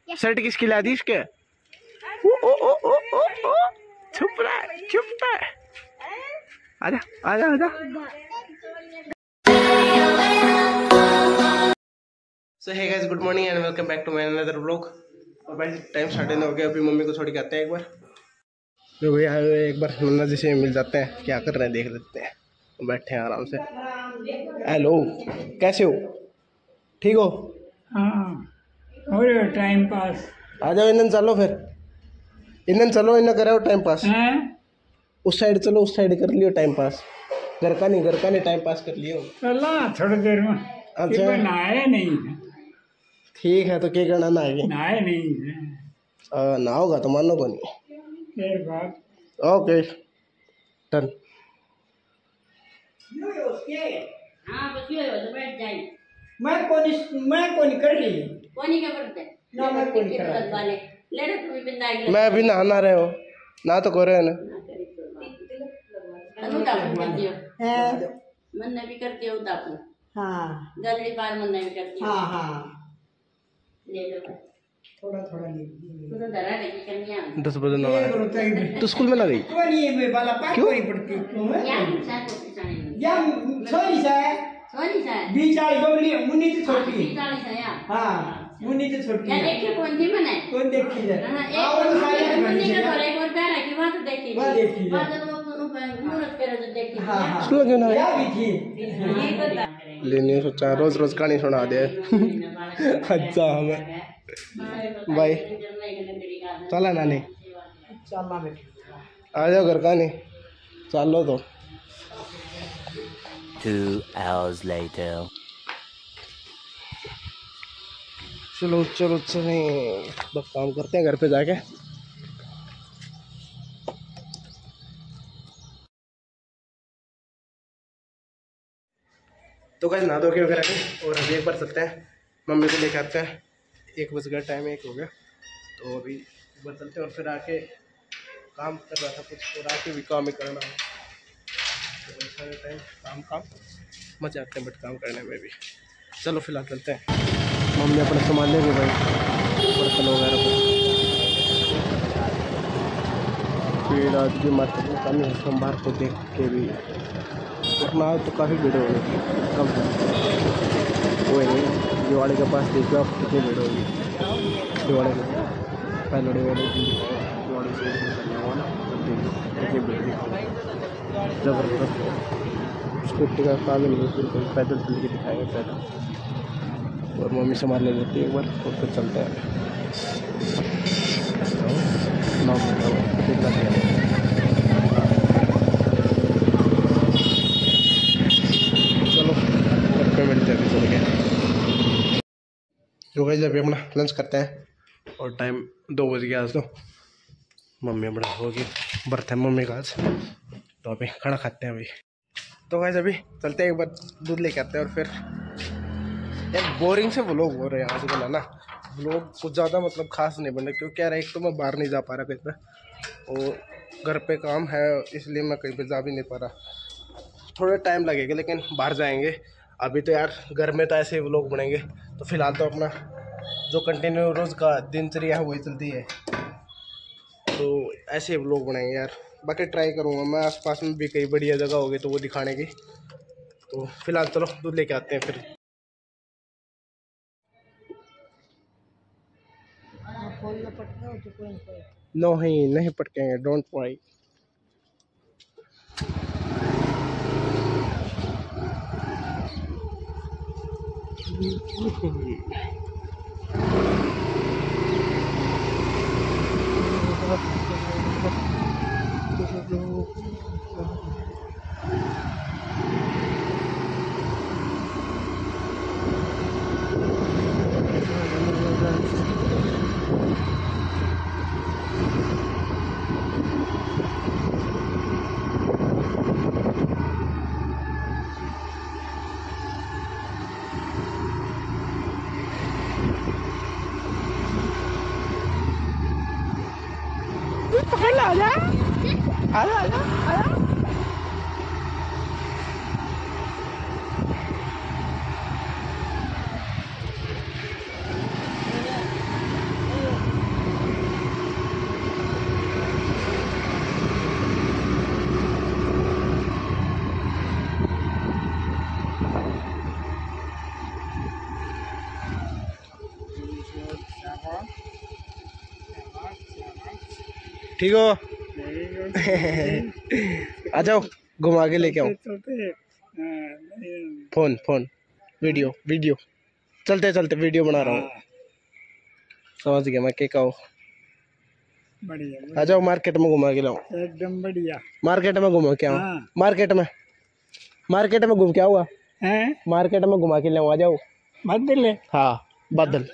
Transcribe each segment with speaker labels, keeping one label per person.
Speaker 1: Shirt किसकी ला दी इसके? ओ ओ ओ ओ ओ ओ छुप रहा है। आजा आजा आजा। So hey guys, good morning and welcome back to my another vlog. और भाई टाइम 9:30 हो गया, अभी मम्मी को छोड़ के आते हैं एक बार। तो भैया एक बार नन्ना जी से मिल जाते हैं, क्या कर रहे हैं देख लेते हैं। बैठे हैं आराम से। हेलो, कैसे हो? ठीक हो?
Speaker 2: हाँ, हो रहा टाइम पास।
Speaker 1: आ जाओ इन्हन चलो, फिर इन्हन चलो, इन्हें कराओ टाइम पास।
Speaker 2: हैं?
Speaker 1: उस साइड चलो, उस साइड कर लियो टाइम पास। घर का नहीं टाइम पास कर लियो।
Speaker 2: चला थोड़ी देर में।
Speaker 1: अच्छा।
Speaker 2: ये नहाए नहीं है।
Speaker 1: ठीक है, तो क्या करना ना आगे?
Speaker 2: नहाए नहीं है।
Speaker 1: ना होगा तो मानो को नहीं।
Speaker 2: देर बाद।
Speaker 1: Okay done.
Speaker 3: हाँ बस ये हो तो बैठ जाए।
Speaker 2: मैं कौन कर रही हूँ।
Speaker 3: कोनी क्या करते
Speaker 2: ना मैं कौन कर रहा
Speaker 3: वाले लेडे तुम्ही बिंदा
Speaker 1: मैं अभी नहाना रहे हो ना, तो करे ना
Speaker 3: अनुदापन करती हो
Speaker 2: है।
Speaker 3: मन ने भी करती हो उदापन।
Speaker 2: हाँ
Speaker 3: गलड़ी बार मन ने भी करती हो।
Speaker 2: हाँ हाँ,
Speaker 3: ले लो
Speaker 2: थोड़ा थोड़ा ले।
Speaker 3: तो धरा लेके करनी है
Speaker 1: 10 बजे ना तो स्कूल में ना गई
Speaker 2: ये वाला पाक
Speaker 1: क्यों?
Speaker 2: कोई पड़ती क्यों
Speaker 3: यार
Speaker 2: है?
Speaker 3: इंसान को पहचाने
Speaker 2: या छोरी सा है।
Speaker 3: सोनी सा है
Speaker 2: 20 डोली मुन्नी तो छोटी।
Speaker 3: 40 है यार।
Speaker 2: हाँ, मुन्नी तो छोटी
Speaker 3: क्या
Speaker 2: है।
Speaker 3: देखिए कौन सी मन है?
Speaker 2: कौन देखी है?
Speaker 3: हां
Speaker 2: और
Speaker 3: एक
Speaker 2: सारे
Speaker 3: मुन्नी का थोड़ा एक और पैर है कि वहां तो देखी
Speaker 2: वहाँ देखी है।
Speaker 3: बाद में वो मूरत करे तो देखी।
Speaker 2: हाँ हाँ,
Speaker 1: स्कूल क्यों ना गई?
Speaker 2: या भी थी।
Speaker 3: ये बता
Speaker 1: लेने सोचा रोज रोज कहानी सुना दे। अच्छा हमें भाई चला नानी,
Speaker 2: चलना में
Speaker 1: आ जाओ घर का नहीं चलो तो।
Speaker 4: 2 hours later.
Speaker 1: चलो चलो चले, बस काम करते हैं घर पे जाके। तो गाइस नहा धो के वगैरह के और अभी एक बार चलते हैं, मम्मी को लेके आते हैं। 1 बज गया, टाइम 1 हो गया, तो अभी एक बार चलते हैं। और फिर आके काम कर रहा था कुछ, और आके भी काम ही करना है। तो सारे टाइम काम मजे आते हैं बट काम करने में भी। चलो फिलहाल चलते हैं। मम्मी अपने सामान ले गए भाई, बर्तन वगैरह को। फिर आज की मार्केट में कमी है, सोमवार को देख के भी उठना तो काफ़ी भीड़ हो गई, कम वो नहीं। दिवाली के पास देखो आप कितनी भीड़ होगी। दिवाली के पहले दिवाली से करने हुआ ना, तब देखो कितनी भीड़ दिखाओ, ज़बरदस्त। स्कूटी का काम ही नहीं, बिल्कुल पैदल चल के दिखाएगा पैदल। और मम्मी सामान ले लेती है एक बार, और फिर चलते हैं। चलो घर पे मिलते हैं चल के। जो गाइस अभी अपना लंच करते हैं और टाइम 2 बज गया आज। तो मम्मी अपना होगी बर्थ है मम्मी का आज, तो अभी खाना खाते हैं अभी। तो गाइस अभी चलते हैं, एक बार दूध लेके आते हैं। और फिर यार बोरिंग से व्लॉग हो रहे हैं आजकल है ना, व्लॉग कुछ ज़्यादा मतलब खास नहीं बन रहे, क्योंकि यार एक तो मैं बाहर नहीं जा पा रहा कहीं पे, और घर पे काम है इसलिए मैं कहीं पे जा भी नहीं पा रहा। थोड़ा टाइम लगेगा लेकिन बाहर जाएंगे। अभी तो यार घर में तो ऐसे ही व्लॉग बनेंगे, तो फिलहाल तो अपना जो कंटिन्यू रोज़ का दिनचर्या है वही चलती है, तो ऐसे ही व्लॉग बनाएंगे यार। बाकी ट्राई करूँगा मैं आसपास में भी कई बढ़िया जगह होगी तो वो दिखाने की। तो फिलहाल चलो दूध लेके आते हैं फिर। नो ही नहीं पटकेंगे, डोंट वरी। पकड़ ला, आजा आजा आजा आजा। ठीक हो? आ जाओ घुमा के लेके आओ। फोन फोन वीडियो वीडियो चलते चलते वीडियो बना रहा हूँ। समझ गया मैं, क्या कहो।
Speaker 2: बढ़िया
Speaker 1: आ जाओ मार्केट में घुमा के लाओ।
Speaker 2: एकदम बढ़िया
Speaker 1: मार्केट में घुमा के आओ।
Speaker 2: हाँ।
Speaker 1: मार्केट में घूम के आऊँगा।
Speaker 2: हैं
Speaker 1: मार्केट में घुमा के लाऊं, आ जाओ।
Speaker 2: बदल
Speaker 1: हाँ बादल।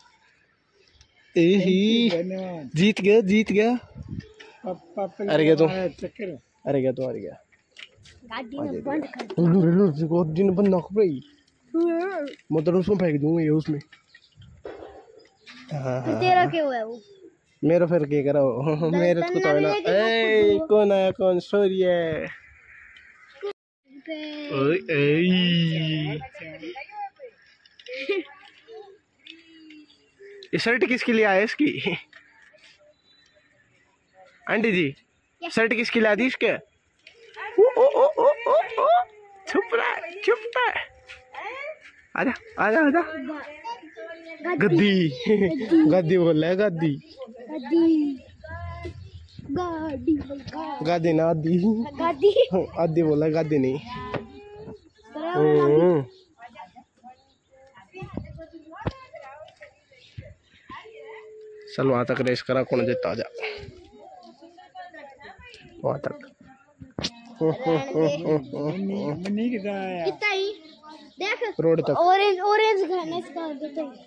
Speaker 2: धन्यवाद
Speaker 1: जीत गया।
Speaker 2: पापा
Speaker 1: अरे गया तो
Speaker 2: चक्कर
Speaker 1: अरे गया दिन बंद ना भाई, मतलब उसको फेंक दूंगा ये उसमें।
Speaker 5: तेरा क्या हुआ है वो?
Speaker 1: मेरा फिर क्या करा हो? मेरे को तो ना ए कौन आया, कौन सॉरी है। ओए ये शर्ट किसके लिए आया इसकी? आंटी जी शर्ट किसके लिए आती इसके? ओ छुप रहा है। आजा आजा आजा। गद्दी बोल रहा है, गद्दी गादी ना आदि आदि बोला, गादी नहीं। चल वहां तक रेस करा, कौन जीता जा वहां तक।
Speaker 5: कितना ही देख
Speaker 1: रोड तक
Speaker 5: ऑरेंज खाना इसका देता ही।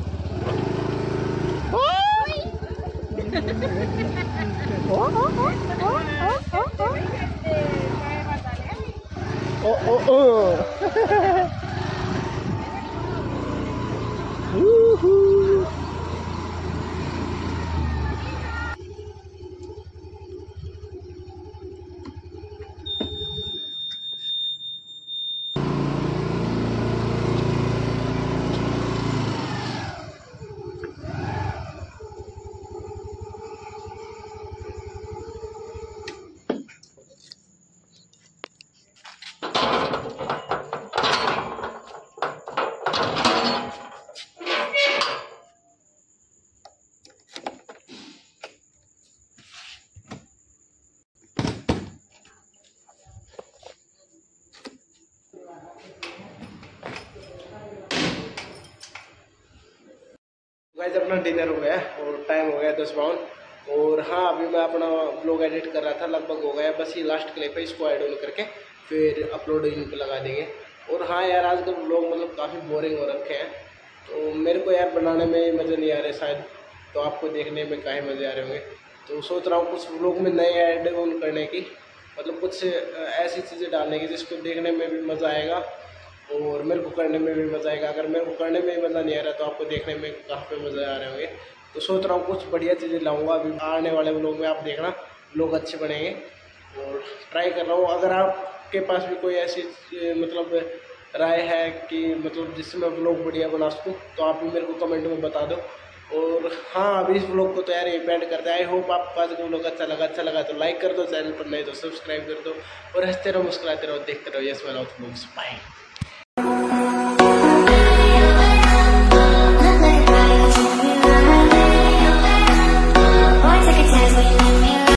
Speaker 1: गाइस अपना डिनर हो गया और टाइम हो गया 10:52। और हाँ अभी मैं अपना ब्लॉग एडिट कर रहा था, लगभग हो गया। बस ये लास्ट क्लिप है, इसको ऐड ऑन करके फिर अपलोड इन पे लगा देंगे। और हाँ यार आज का ब्लॉग मतलब काफ़ी बोरिंग हो रखे हैं, तो मेरे को यार बनाने में मज़े नहीं आ रहे शायद, तो आपको देखने में काफ़ी मज़े आ रहे होंगे। तो सोच रहा हूँ कुछ ब्लॉग में नए ऐड ऑन करने की, मतलब कुछ ऐसी चीज़ें डालने की जिसको देखने में भी मज़ा आएगा और मेरे को करने में भी मज़ा आएगा। अगर मेरे को करने में मज़ा नहीं आ रहा तो आपको देखने में कहाँ पे मज़ा आ रहे होंगे। तो सोच रहा हूँ कुछ बढ़िया चीज़ें लाऊंगा अभी आने वाले व्लॉग में, आप देखना व्लॉग अच्छे बनेंगे। और ट्राई कर रहा हूँ, अगर आपके पास भी कोई ऐसी मतलब राय है कि मतलब जिससे मैं व्लॉग बढ़िया बना सकूँ तो आप भी मेरे को कमेंट में बता दो। और हाँ अभी इस व्लॉग को तो यार एंड करते हैं। आई होप आपको आज का व्लॉग अच्छा लगा तो लाइक कर दो, चैनल पर नहीं तो सब्सक्राइब कर दो और हंसते रहो मुस्कुराते रहो देखते रहो यस व्लॉग्स। बाय।